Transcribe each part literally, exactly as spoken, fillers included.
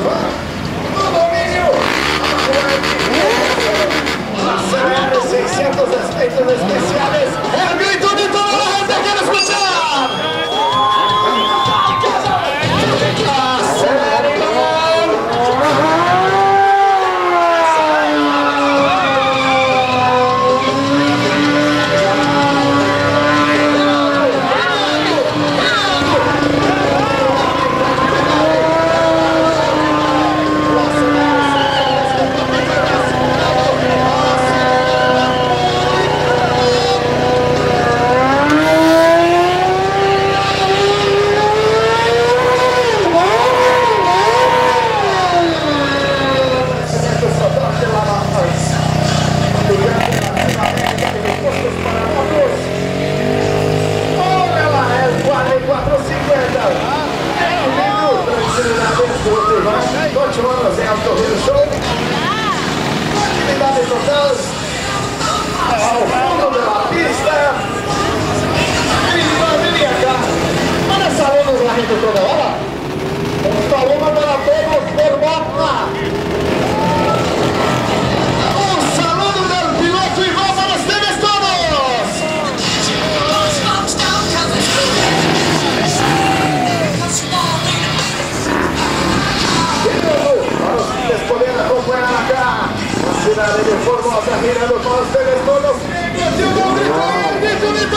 Ivan, no domínio. Acelera seiscientos efeitos especiales. El grito de toda la gente quiere escuchar. Acelera Ivan. Continuamos em Alto Rio Show. Atividade total ao fundo da pista. E vem cá. Olha essa onda varrendo toda hora. Um saludo para todos por volta. Um saludo do piloto Ivan para os temes todos. Vocês podem acompanhar cá a cidade de Formosa girando com os teles todos. Grito, grito, grito, grito,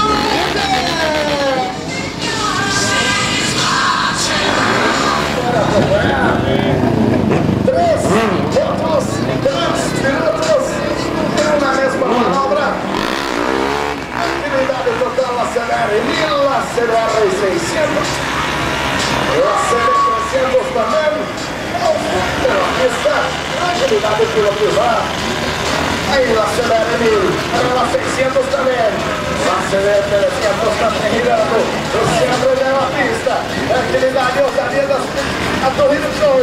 para acompanhar. Três outros, três pilotos em uma mesma manobra. Atividade total, acelera mil, acelera seiscentos. Acelera trezentos também. Pela pista, agilidade piloto Ivan. Aí acelera mil, ela seiscentos também. Acelera trezentos também girando. O centro da pista. Agilidade, ousadia das a Torre do Show.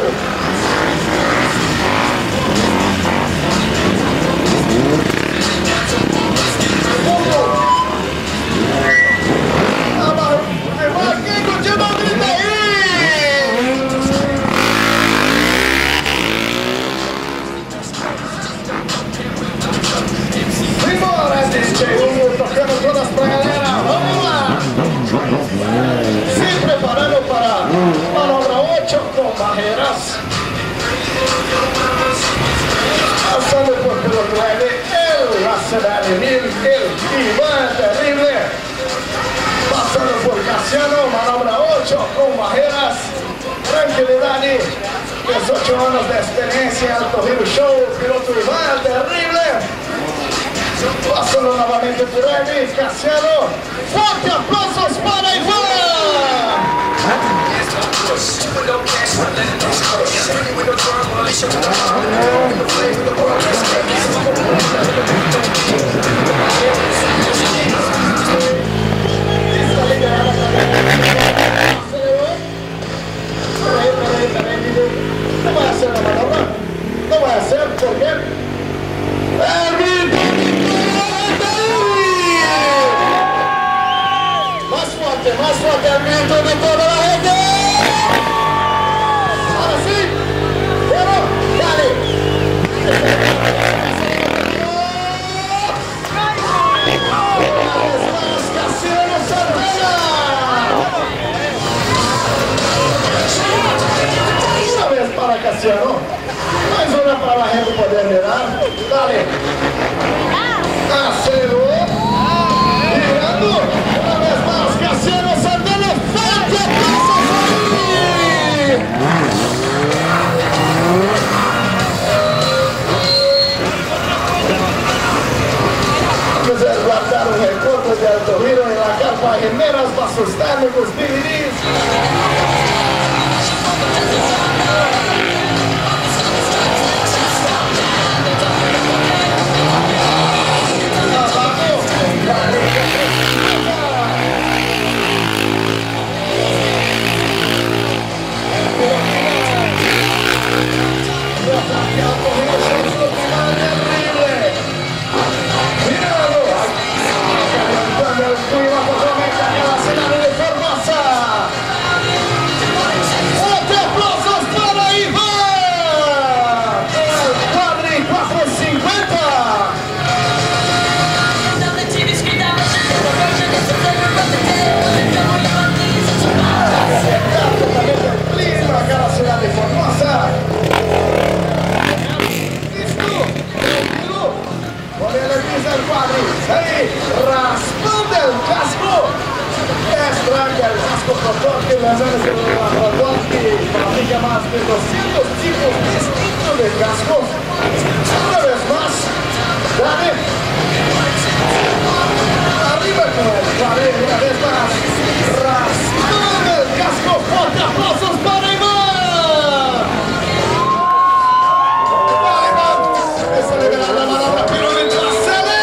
Quem continua, grita aí! Tocando todas pra galera, vamos lá! Se preparando para manobra oito com barreiras. Passando por piloto leve, ele acelera mil, ele Ivan terrible. Passando por Cassiano, manobra oito com barreiras. Tranquilidade, dezoito anos de experiência em Alto Rio Show, piloto Ivan terrible. Passando novamente por ele, Cassiano. Forte aplausos para Ivan! Peraí, peraí, peraí, não vai ser na manobra? Não vai ser, por quê? É mais forte, mais forte, aumento de toda a rede! Agora sim! Vamos! Dale! Cassiano Santana! Uma vez para Cassiano, mais uma para a rede poder virar. Dale! Acelerou! Virando! Uma vez mais, Cassiano Santana, forte aplausos aí! Quiser guardar o recorde de Alto Rio em la capa Jiménez Vasos Térmicos D V Ds. Virando! Aquela cidade de formação! más de doscientos tipos distintos de cascos. Una vez más, dale. Arriba con el pared, una vez más. Raspando el casco, fuerte aplausos para Iván. Vale, Iván. Esa le verá la palabra, pero mientras se le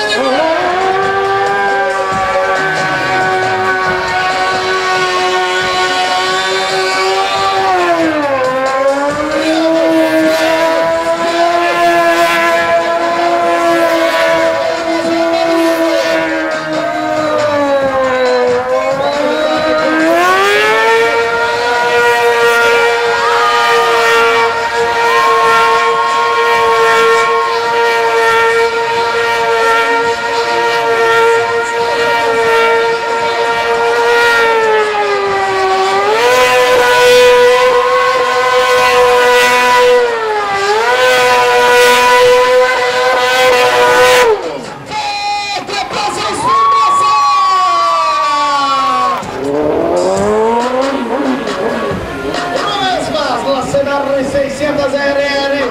seiscientos R R.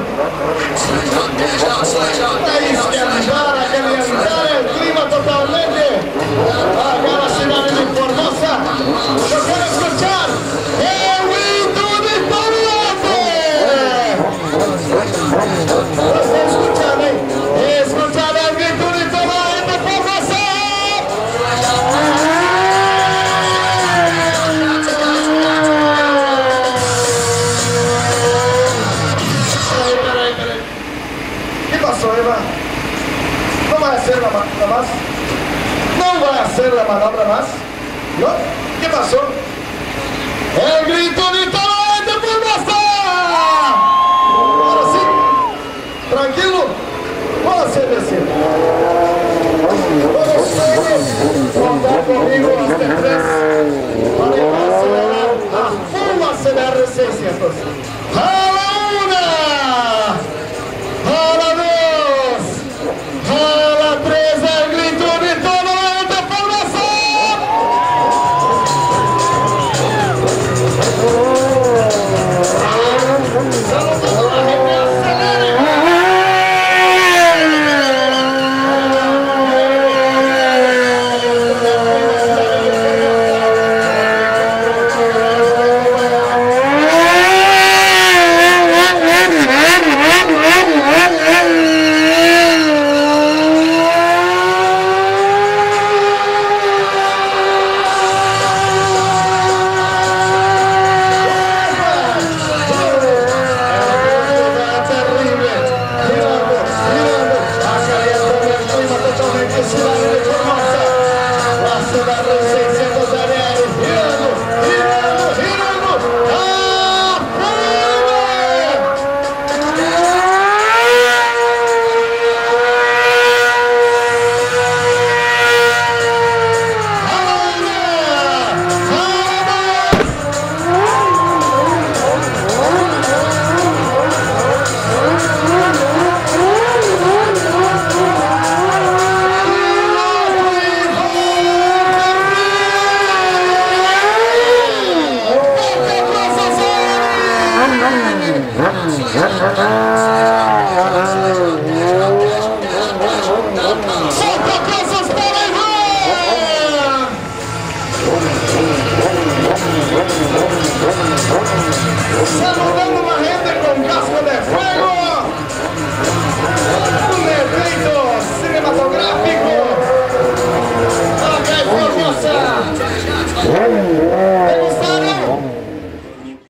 Hay que andar, hay que alimentar el clima totalmente. Acá la ciudad de Formosa. ¿Lo pueden escuchar? ¡El grito de Pariente! ¿Lo están escuchando? Escuchad el grito de Pariente, Formosa. Eva, no va a hacer la manobra más, no va a hacer la manobra más, ¿no? ¿Qué pasó? El grito de talento por basta. Ahora sí, tranquilo, vamos a decir. Todos ustedes contar conmigo hasta tres para acelerar a full acelerar seiscientos.